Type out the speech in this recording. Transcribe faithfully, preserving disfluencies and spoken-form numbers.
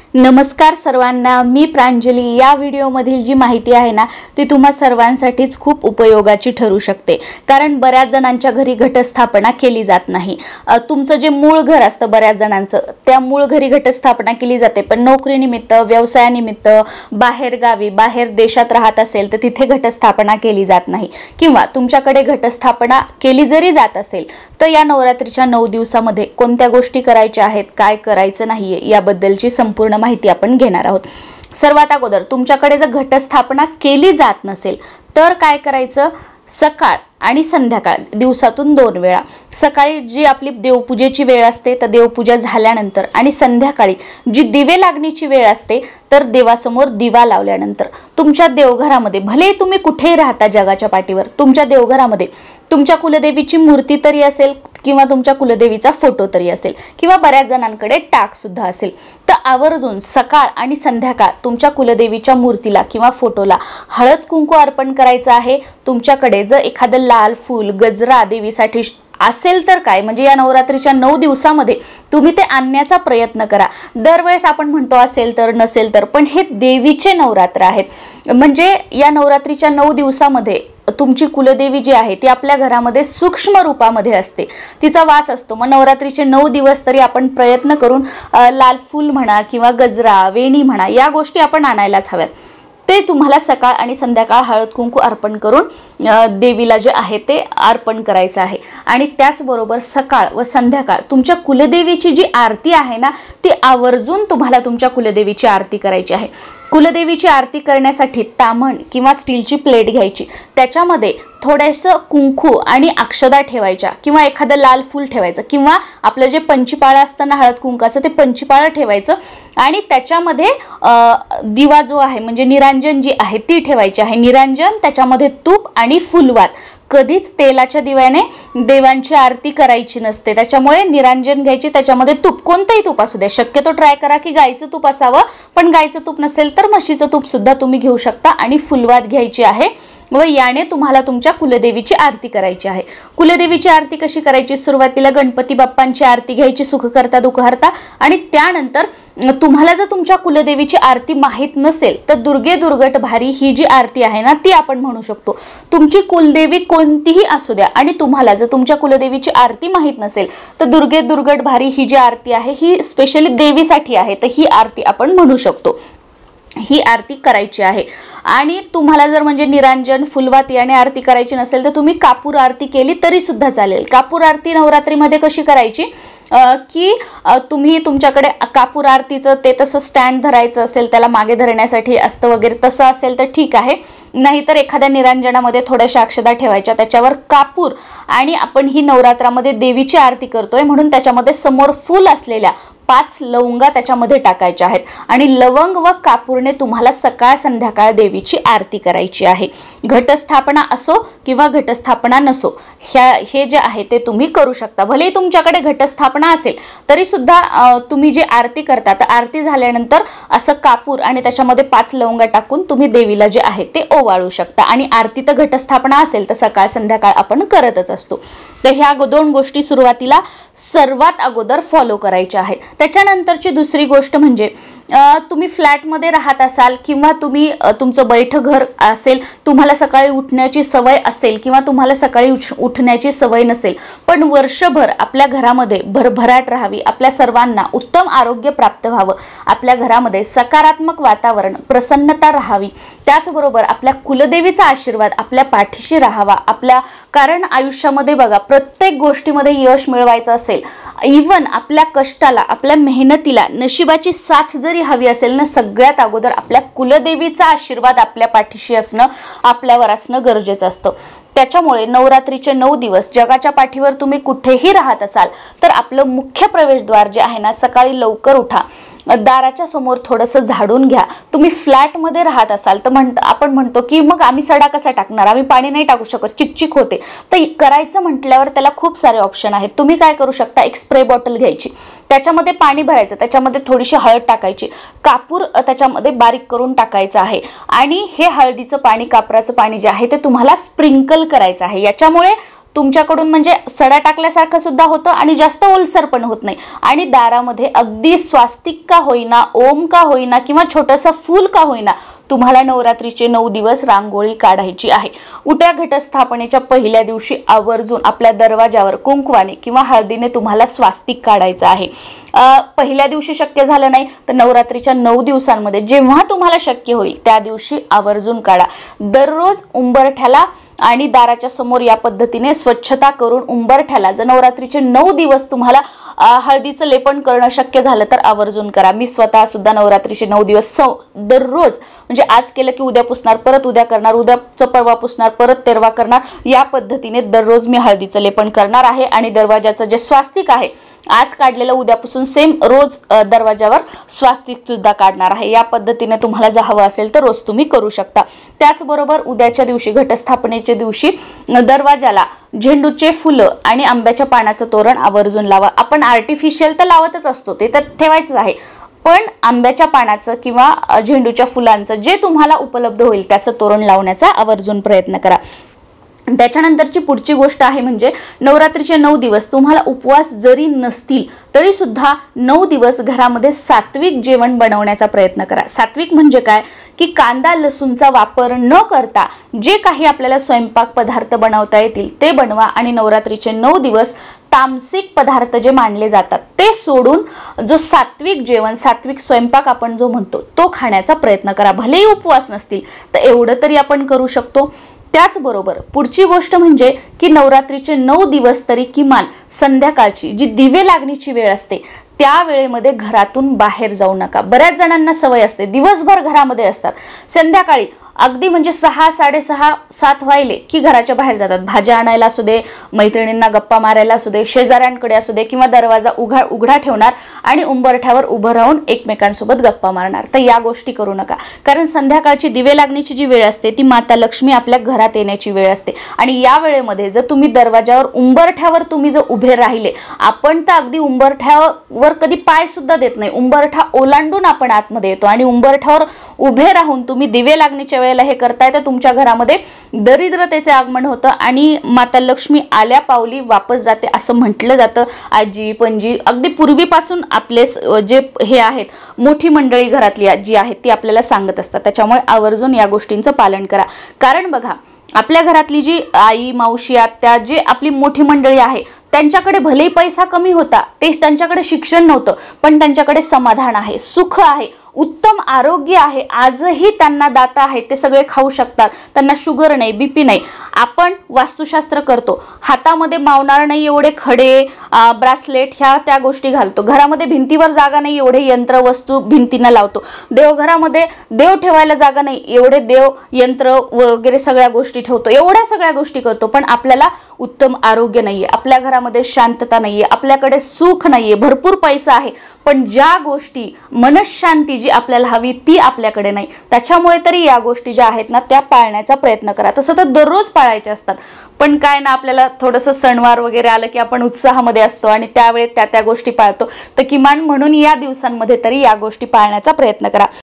नमस्कार सर्वांना, मी प्रांजली। या व्हिडिओमधील जी माहिती आहे ना ती तुम्हा सर्वांसाठीच खूप उपयोगाची ठरू शकते, कारण बऱ्याच जणांच्या घरी घटस्थापना केली जात नाही। तुमचं जे मूळ घर असतं बऱ्याच जणांचं, त्या मूळ घरी घटस्थापना केली जाते, पण नोकरीनिमित्त, व्यवसायानिमित्त बाहेर गावी, बाहेर देशात राहत असेल तर तिथे घटस्थापना केली जात नाही, किंवा तुमच्याकडे घटस्थापना केली जरी जात असेल तर या नवरात्रीच्या नऊ दिवसामध्ये कोणत्या गोष्टी करायच्या आहेत, काय करायचं नाहीये याबद्दलची संपूर्ण माहिती आपण घेणार आहोत। सर्वात अगोदर तुमच्याकडे जर घटस्थापना केली जात नसेल तर काय करायचं, सकाळ आणि संध्याकाळ दिवसातून दोन वेळा, सकाळी जी आपली देवपूजेची वेळ असते तर देवपूजा झाल्यानंतर, आणि संध्याकाळी जी दिवे लागणीची वेळ असते तर देवासमोर दिवा लावल्यानंतर तुमच्या देवघरामध्ये, भले तुम्ही कुठेही राहता जगाच्या पाठीवर, तुमच्या देवघरामध्ये तुमच्या कुलदेवीची मूर्ती तरी असेल किंवा तुमच्या कुलदेवीचा फोटो तरी असेल, किंवा बऱ्याच जणांकडे टाक सुद्धा असेल, तर आवर्जून सकाळ आणि संध्याकाळ तुमच्या कुलदेवीच्या मूर्तीला किंवा फोटोला हळद कुंकू अर्पण करायचं आहे। तुमच्याकडे जर एखादं लाल फूल, गजरा देवीसाठी असेल तर काय, म्हणजे या नवरात्रीच्या नऊ दिवसामध्ये तुम्ही ते आणण्याचा प्रयत्न करा। दरवेळेस आपण म्हणतो असेल तर, नसेल तर, पण हे देवीचे नवरात्र आहेत, म्हणजे या नवरात्रीच्या नऊ दिवसामध्ये तुमची कुलदेवी जी आहे ती आपल्या घरामध्ये सूक्ष्म रूपामध्ये असते, तिचा वास असतो। मग नवरात्रीचे नऊ दिवस तरी आपण प्रयत्न करून लाल फूल म्हणा किंवा गजरा, वेणी म्हणा, या गोष्टी आपण आणायलाच हव्यात। ते तुम्हाला सकाळ आणि संध्याकाळ हळद कुंकू अर्पण करून देवीला जे आहे ते अर्पण करायचं आहे। आणि त्याचबरोबर सकाळ व संध्याकाळ तुमच्या कुलदेवीची जी आरती आहे ना ती आवर्जून तुम्हाला तुमच्या कुलदेवीची आरती करायची आहे। कुलदेवीची आरती करण्यासाठी ताम्हण किंवा स्टीलची प्लेट घ्यायची, त्याच्यामध्ये थोडंसं कुंकू आणि अक्षदा ठेवायच्या, किंवा एखादं लाल फूल ठेवायचं, किंवा आपलं जे पंचपाळं असतं ना हळद कुंकाचं ते पंचपाळं ठेवायचं, आणि त्याच्यामध्ये दिवा जो आहे म्हणजे निरांजन जी आहे ती ठेवायची आहे। निरांजन, त्याच्यामध्ये तूप आणि फुलवात। कधीच तेलाच्या दिव्याने देवांची आरती करायची नसते, त्याच्यामुळे निरांजन घ्यायची, त्याच्यामध्ये तूप, कोणतंही तूप असू द्या, शक्यतो ट्राय करा की गाईचं तूप असावं, पण गाईचं तूप नसेल तर म्हशीचं तूप सुद्धा तुम्ही घेऊ शकता, आणि फुलवात घ्यायची आहे व याने तुम्हाला तुमच्या कुलदेवीची आरती करायची आहे। कुलदेवीची आरती कशी करायची, सुरुवातीला गणपती बाप्पांची आरती घ्यायची, सुखकर्ता दुःखहर्ता, आणि त्यानंतर तुम्हाला जर तुमच्या कुलदेवीची आरती माहीत नसेल तर दुर्गे दुर्गट भारी ही जी आरती आहे ना ती आपण म्हणू शकतो। तुमची कुलदेवी कोणतीही असू द्या, आणि तुम्हाला जर तुमच्या कुलदेवीची आरती माहीत नसेल तर दुर्गे दुर्गट भारी ही जी आरती आहे ही स्पेशली देवीसाठी आहे, तर ही आरती आपण म्हणू शकतो, ही आरती करायची आहे। आणि तुम्हाला जर म्हणजे निरांजन, फुलवात याने आरती करायची नसेल तर तुम्ही कापूर आरती केली तरी सुद्धा चालेल। कापूर आरती नवरात्रीमध्ये कशी करायची की तुम्ही तुमच्याकडे कापूर आरतीचं ते तसं स्टँड धरायचं असेल, त्याला मागे धरण्यासाठी असतं वगैरे, तसं असेल तर ठीक आहे, नाहीतर एखाद्या निरांजनामध्ये थोड्याशा अक्षदा ठेवायच्या, त्याच्यावर कापूर, आणि आपण ही नवरात्रामध्ये देवीची आरती करतोय म्हणून त्याच्यामध्ये समोर फूल असलेल्या पाच लवंगा त्याच्यामध्ये टाकायच्या आहेत, आणि लवंग व कापूरने तुम्हाला सकाळ संध्याकाळ देवीची आरती करायची आहे। घटस्थापना असो किंवा घटस्थापना नसो, ह्या हे जे आहे ते तुम्ही करू शकता। भले तुमच्याकडे घटस्थापना असेल तरी सुद्धा तुम्ही जे आरती करता तर आरती झाल्यानंतर असं कापूर आणि त्याच्यामध्ये पाच लवंगा टाकून तुम्ही देवीला जे आहे ते ओवाळू शकता। आणि आरती तर घटस्थापना असेल तर सकाळ संध्याकाळ आपण करतच असतो, तर ह्या दोन गोष्टी सुरुवातीला सर्वात अगोदर फॉलो करायच्या आहेत। त्याच्यानंतरची दुसरी गोष्ट म्हणजे तुम्ही फ्लॅटमध्ये राहत असाल किंवा तुम्ही तुमचं बैठं घर असेल, तुम्हाला सकाळी उठण्याची सवय असेल किंवा तुम्हाला सकाळी उठण्याची सवय नसेल, पण वर्षभर आपल्या घरामध्ये भरभराट राहावी, आपल्या सर्वांना उत्तम आरोग्य प्राप्त व्हावं, आपल्या घरामध्ये सकारात्मक वातावरण, प्रसन्नता राहावी, त्याचबरोबर आपल्या कुलदेवीचा आशीर्वाद आपल्या पाठीशी राहावा आपल्या, कारण आयुष्यामध्ये बघा प्रत्येक गोष्टीमध्ये यश मिळवायचं असेल, इवन आपल्या कष्टाला, आपल्या मेहनतीला नशिबाची साथ जरी हवी असेल ना, सगळ्यात अगोदर आपल्या कुलदेवीचा आशीर्वाद आपल्या पाठीशी असणं, आपल्यावर असणं गरजेचं असतं। त्याच्यामुळे नवरात्रीचे नऊ दिवस जगाच्या पाठीवर तुम्ही कुठेही राहत असाल तर आपलं मुख्य प्रवेशद्वार जे आहे ना सकाळी लवकर उठा, दाराच्या समोर थोडंसं झाडून घ्या। तुम्ही फ्लॅटमध्ये राहत असाल तर म्हण आपण म्हणतो की मग आम्ही सडा कसा टाकणार, आम्ही पाणी नाही टाकू शकत, चिकचिक होते, तर करायचं म्हटल्यावर त्याला खूप सारे ऑप्शन आहेत। तुम्ही काय करू शकता, एक स्प्रे बॉटल घ्यायची, त्याच्यामध्ये पाणी भरायचं, त्याच्यामध्ये थोडीशी हळद टाकायची, कापूर त्याच्यामध्ये बारीक करून टाकायचं आहे, आणि हे हळदीचं पाणी, कापराचं पाणी जे आहे ते तुम्हाला स्प्रिंकल करायचं आहे। याच्यामुळे तुमच्याकडून म्हणजे सडा टाकल्यासारखं सुद्धा होतं आणि जास्त ओलसर पण होत नाही आणि दारामध्ये अगदी स्वास्तिक का होईना, ओम का होईना किंवा छोटंसं फूल का होईना तुम्हाला नवरात्रीचे नऊ दिवस रांगोळी काढायची आहे। उद्या घटस्थापनेच्या पहिल्या दिवशी आवर्जून आपल्या दरवाजावर कुंकवाने किंवा हळदीने तुम्हाला स्वास्तिक काढायचं आहे। पहिल्या दिवशी शक्य झालं नाही तर नवरात्रीच्या नऊ दिवसांमध्ये जेव्हा तुम्हाला शक्य होईल त्या दिवशी आवर्जून काढा। दररोज उंबरठ्याला आणि दाराच्या समोर या पद्धतीने स्वच्छता करून उंबरठ्याला जर नवरात्रीचे नऊ दिवस तुम्हाला हळदीचं लेपन करणं शक्य झालं तर आवर्जून करा। मी स्वतः सुद्धा नवरात्रीचे नऊ दिवस दररोज म्हणजे आज केलं की उद्या पुसणार, परत उद्या करणार, उद्याचं परवा पुसणार, परत तेरवा करणार, या पद्धतीने दररोज मी हळदीचं लेपन करणार आहे। आणि दरवाजाचं जे स्वास्तिक आहे आज काढलेलं उद्यापासून सेम रोज दरवाजावर स्वास्तिक सुद्धा काढणार आहे। या पद्धतीने तुम्हाला जर हवं असेल तर रोज तुम्ही करू शकता। त्याचबरोबर उद्याच्या दिवशी घटस्थापनेच्या दिवशी दरवाजाला झेंडूचे फुलं आणि आंब्याच्या पानाचं तोरण आवर्जून लावा। आपण आर्टिफिशियल तर लावतच असतो, ते तर ठेवायचंच आहे, पण आंब्याच्या पानाचं किंवा झेंडूच्या फुलांचं जे तुम्हाला उपलब्ध होईल त्याचं तोरण लावण्याचा आवर्जून प्रयत्न करा। त्याच्यानंतरची पुढची गोष्ट आहे म्हणजे नवरात्रीचे नऊ दिवस तुम्हाला उपवास जरी नसतील तरी सुद्धा नऊ दिवस घरामध्ये सात्विक जेवण बनवण्याचा प्रयत्न करा। सात्विक म्हणजे काय की कांदा लसूणचा वापर न करता जे काही आपल्याला स्वयंपाक पदार्थ बनवता येतील ते बनवा आणि नवरात्रीचे नऊ दिवस तामसिक पदार्थ जे मानले जातात ते सोडून जो सात्विक जेवण, सात्विक स्वयंपाक आपण जो म्हणतो तो खाण्याचा प्रयत्न करा। भलेही उपवास नसतील तर एवढं तरी आपण करू शकतो। त्याचबरोबर पुढची गोष्ट म्हणजे की नवरात्रीचे नऊ दिवस तरी किमान संध्याकाळची जी दिवे लागणीची वेळ असते त्या वेळेमध्ये घरातून बाहेर जाऊ नका। बऱ्याच जणांना सवय असते दिवसभर घरामध्ये असतात, संध्याकाळी अगदी म्हणजे सहा साडेसहा सात व्हायले की घराच्या बाहेर जातात, भाज्या आणायला असू दे, मैत्रिणींना गप्पा मारायला असू दे, शेजाऱ्यांकडे असू दे किंवा दरवाजा उघडा उघडा ठेवणार आणि उंबरठ्यावर उभं राहून एकमेकांसोबत गप्पा मारणार। तर या गोष्टी करू नका, कारण संध्याकाळची दिवे लागण्याची जी वेळ असते ती माता लक्ष्मी आपल्या घरात येण्याची वेळ असते आणि या वेळेमध्ये जर तुम्ही दरवाजावर उंबरठ्यावर तुम्ही जर उभे राहिले, आपण तर अगदी उंबरठ्यावर कधी पाय सुद्धा देत नाही, उंबरठा ओलांडून आपण आतमध्ये येतो आणि उंबरठ्यावर उभे राहून तुम्ही दिवे लागण्याच्या वेळेला हे करताय तर तुमच्या घरामध्ये दरिद्रतेचे आगमन होतं आणि माता लक्ष्मी आल्या पावली वापस जाते असं म्हटलं जातं। आजी पणजी अगदी पूर्वीपासून आपले जे हे आहेत मोठी मंडळी घरातली जी आहेत ती आपल्याला सांगत असतात। त्याच्यामुळे आवर्जून या गोष्टींचं पालन करा, कारण बघा आपल्या घरातली जी आई मावशी आत्या जे आपली मोठी मंडळी आहे त्यांच्याकडे भलेही पैसा कमी होता, ते त्यांच्याकडे शिक्षण नव्हतं, पण त्यांच्याकडे समाधान आहे, सुख आहे, उत्तम आरोग्य आहे, आजही त्यांना दाता आहेत, ते सगळे खाऊ शकतात, त्यांना शुगर नाही, बीपी नाही। आपण वास्तुशास्त्र करतो, हातामध्ये मावणार नाही एवढे खडे ब्रासलेट ह्या त्या गोष्टी घालतो, घरामध्ये भिंतीवर जागा नाही एवढे यंत्र वस्तू भिंतीनं लावतो, देवघरामध्ये देव ठेवायला जागा नाही एवढे देव यंत्र वगैरे सगळ्या गोष्टी ठेवतो, एवढ्या सगळ्या गोष्टी करतो, पण आपल्याला उत्तम आरोग्य नाहीये, आपल्या घरामध्ये शांतता नाहीये, आपल्याकडे सुख नाहीये, भरपूर पैसा आहे, पण ज्या गोष्टी मनशांती जी आपल्याला हवी ती आपल्याकडे नाही। त्याच्यामुळे तरी या गोष्टी ज्या आहेत ना त्या पाळण्याचा प्रयत्न करा। तसं तर दररोज पाळायचे असतात, पण काय ना आपल्याला थोडंसं सणवार वगैरे आलं की आपण उत्साहामध्ये असतो आणि त्यावेळेस त्या त्या गोष्टी पाळतो, तर किमान म्हणून या दिवसांमध्ये तरी या गोष्टी पाळण्याचा प्रयत्न करा।